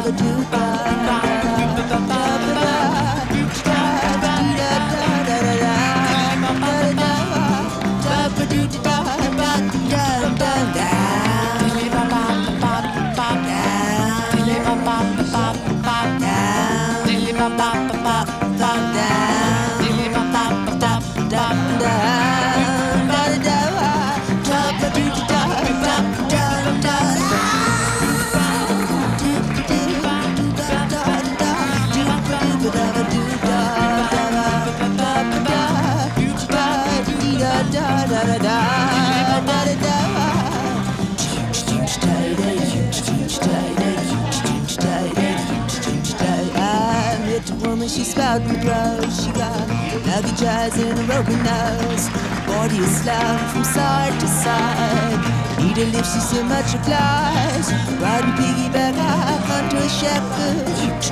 She's spouting rose. She got luggage eyes and a broken nose. Body is slouched from side to side. Need a lift, she's so much obliged. Riding piggyback high onto a shepherd.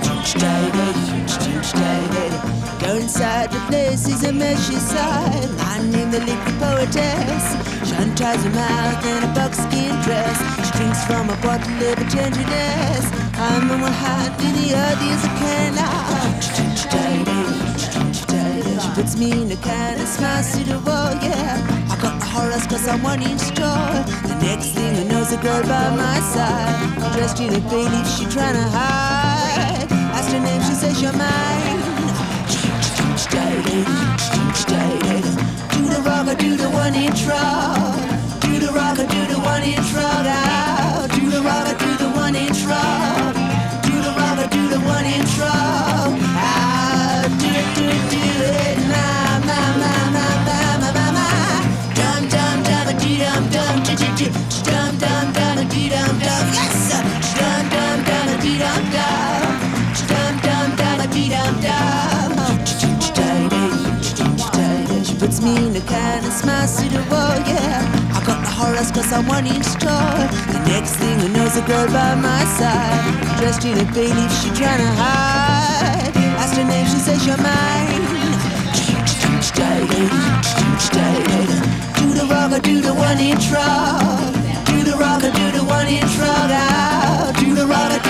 Go inside the place is a meshy side. I name the liquid poetess. She unties her mouth in a buckskin dress. She drinks from a bottle of her tenderness. I'm on one hand and the other is a can out. She puts me in a can and smiles to the wall, yeah. I got the horrors cause I'm 1 inch tall. The next thing I know's a girl by my side. Dressed in a bay leaf, she tryna hide. Asked her name, she says you're mine. Do the rocker, do the 1 inch rock. Do the rocker, do the 1 inch rock out. Do the rocker, do the 1 inch rock. Do the rocker, do the 1 inch rock out. Do it, ma, ma, ma, ma, ma, ma, ma, ma. Dum, dum, dum, dee, dum, dum, dee, dee, dee. Dum, dum, dum, dee, dum, dum, yes! Dum, dum, dum, dee, dum, dum. Dum, dum, dum, dee, dum, dum. She puts me in a can and smiles to the wall, yeah. I got the horrors cause I'm 1 inch tall. The next thing I know's a girl by my side. Dressed in a bay leaf, she tryna hide. Asked her name, she says you're mine. Do the rocker, do the 1 inch rock. Do the rocker, do the 1 inch rock out. Do the rocker,